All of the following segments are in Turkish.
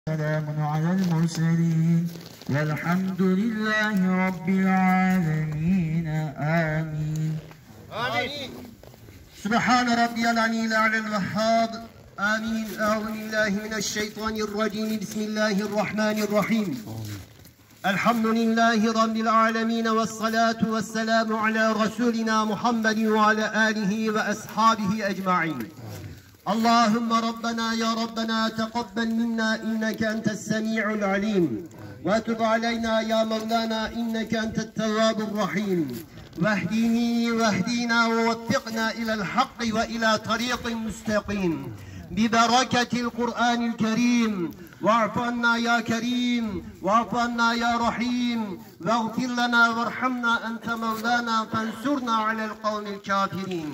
سلام على المرسلين والحمد لله رب العالمين آمين آمين. سبحان ربي العلي الأعلى الوهاب آمين. أعوذ بالله من الشيطان الرجيم. بسم الله الرحمن الرحيم. الحمد لله رب العالمين والصلاة والسلام على رسولنا محمد وعلى آله وأصحابه أجمعين. اللهم ربنا يا ربنا تقبل منا إنك أنت السميع العليم وتب علينا يا مولانا إنك أنت التواب الرحيم واهدني واهدينا ووفقنا إلى الحق وإلى طريق مستقيم ببركة القرآن الكريم. واعف عنا يا كريم واعف عنا يا رحيم واغفر لنا وارحمنا أنت مولانا فانsurna على القوم الكافرين.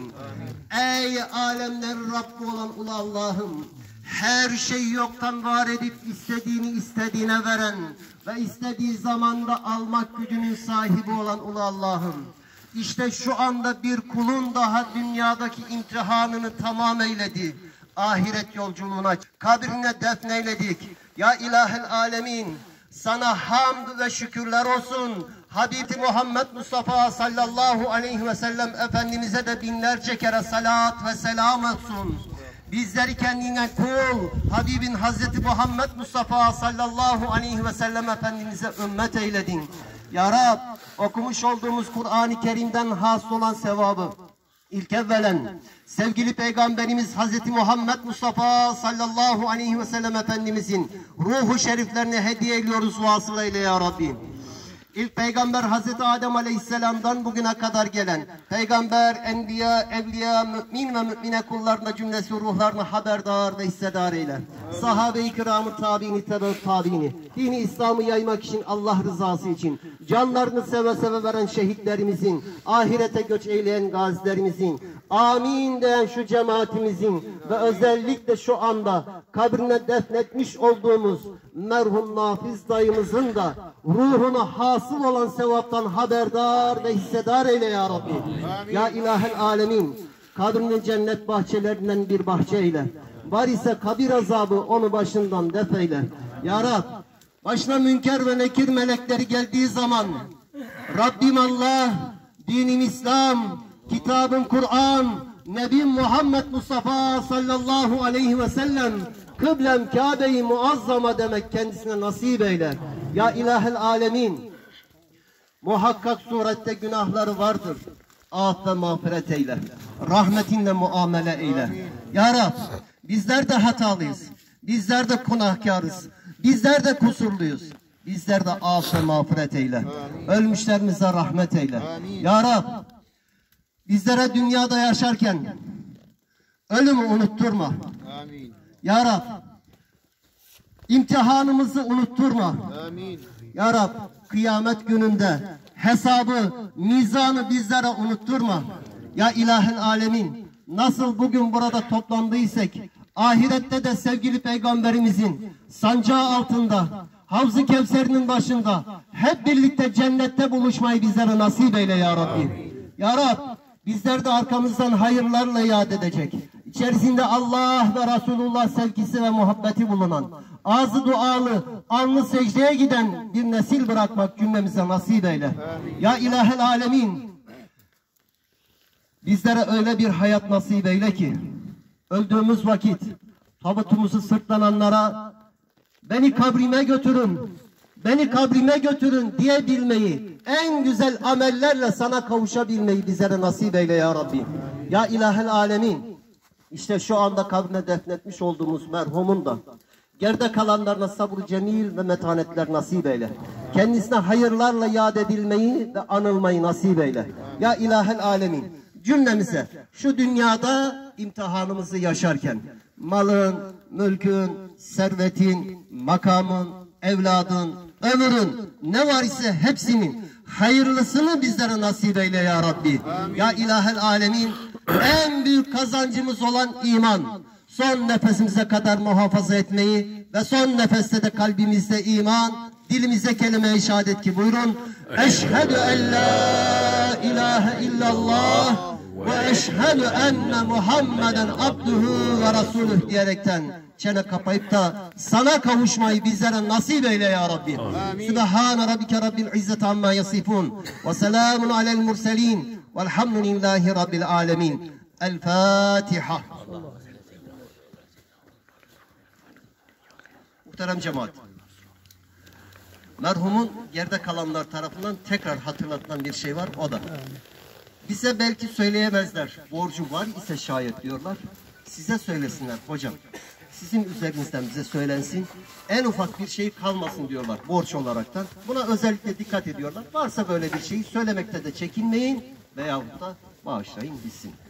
Ey alemlerin Rabbi olan ulu Allah'ım, her şeyi yoktan var edip istediğini istediğine veren ve istediği zamanda almak gücünün sahibi olan ulu Allah'ım, İşte şu anda bir kulun daha dünyadaki imtihanını tamam eyledi. Ahiret yolculuğuna, kabrine defneyledik. Ya ilahel alemin, sana hamd ve şükürler olsun. Habibi Muhammed Mustafa sallallahu aleyhi ve sellem Efendimiz'e de binlerce kere salat ve selam olsun. Bizleri kendine kul, Habibin Hazreti Muhammed Mustafa sallallahu aleyhi ve sellem Efendimiz'e ümmet eyledin. Ya Rab, okumuş olduğumuz Kur'an-ı Kerim'den hasıl olan sevabı İlk evvelen sevgili Peygamberimiz Hazreti Muhammed Mustafa sallallahu aleyhi ve sellem Efendimizin ruhu şeriflerini hediye ediyoruz vasılayla ya Rabbi. İlk peygamber Hazreti Adem Aleyhisselam'dan bugüne kadar gelen peygamber, enbiya, evliya, mümin ve mümine kullarına cümlesi ruhlarını haberdar ve hissedar eyle. Sahabe-i kiramı, tabiini, tebe-i tabiini, dini İslam'ı yaymak için, Allah rızası için, canlarını seve seve veren şehitlerimizin, ahirete göç eyleyen gazilerimizin, amin diyen şu cemaatimizin ve özellikle şu anda kabrine defnetmiş olduğumuz merhum Nafiz dayımızın da ruhuna hasıl olan sevaptan haberdar ve hissedar eyle ya Rabbi. Amin. Ya ilahel alemin, kabrini cennet bahçelerinden bir bahçe eyle. Var ise kabir azabı onu başından def eyle. Ya Rab, başına münker ve nekir melekleri geldiği zaman Rabbim Allah, dinim İslam, kitabın Kur'an, Nebim Muhammed Mustafa sallallahu aleyhi ve sellem, kıblem Kabe-i Muazzama demek kendisine nasip eyle. Ya ilahel alemin, muhakkak surette günahları vardır. Af ve mağfiret eyle. Rahmetinle muamele eyle. Ya Rab, bizler de hatalıyız. Bizler de günahkarız. Bizler de kusurluyuz. Bizler de af ve mağfiret eyle. Ölmüşlerimize rahmet eyle. Ya Rab, bizlere dünyada yaşarken ölümü unutturma. Amin. Ya Rab, imtihanımızı unutturma. Amin. Ya Rab, kıyamet gününde hesabı, mizanı bizlere unutturma. Ya ilahel alemin, nasıl bugün burada toplandıysak, ahirette de sevgili peygamberimizin sancağı altında, Havz-ı Kevser'in başında hep birlikte cennette buluşmayı bizlere nasip eyle ya Rabbi. Ya Rab, bizler de arkamızdan hayırlarla yad edecek, İçerisinde Allah ve Resulullah sevgisi ve muhabbeti bulunan, ağzı dualı, alnı secdeye giden bir nesil bırakmak cümlemize nasip eyle. Ya ilahel alemin, bizlere öyle bir hayat nasip eyle ki, öldüğümüz vakit tabutumuzu sırtlananlara beni kabrime götürün, beni kabrime götürün diyebilmeyi, en güzel amellerle sana kavuşabilmeyi bizlere nasip eyle ya Rabbi. Ya ilahel alemin, İşte şu anda kabrine defnetmiş olduğumuz merhumun da geride kalanlarına sabır cemil ve metanetler nasip eyle. Kendisine hayırlarla yad edilmeyi ve anılmayı nasip eyle. Ya ilahel alemin, cümlemize şu dünyada imtihanımızı yaşarken malın, mülkün, servetin, makamın, evladın, ömrün ne var ise hepsinin hayırlısını bizlere nasip eyle ya Rabbi. Amin. Ya ilahel alemin, en büyük kazancımız olan iman, son nefesimize kadar muhafaza etmeyi ve son nefeste de kalbimizde iman, dilimize kelime-i şehadet ki buyurun. Eşhedü en la ilahe illallah ve eşhedü enne Muhammeden abduhu ve rasuluh diyerekten çene kapayıp da sana kavuşmayı bizlere nasip eyle ya Rabbi. Sübhane rabbike rabbil izzeti amma yasifun ve selamun alel murselin velhamdülillahi rabbil alemin. El Fatiha. Muhterem cemaat, merhumun yerde kalanlar tarafından tekrar hatırlatılan bir şey var, o da bize belki söyleyemezler, borcu var ise şayet diyorlar, size söylesinler hocam, sizin üzerinizden bize söylensin, en ufak bir şey kalmasın diyorlar borç olaraktan. Buna özellikle dikkat ediyorlar. Varsa böyle bir şeyi söylemekte de çekinmeyin veyahut da bağışlayın gitsin.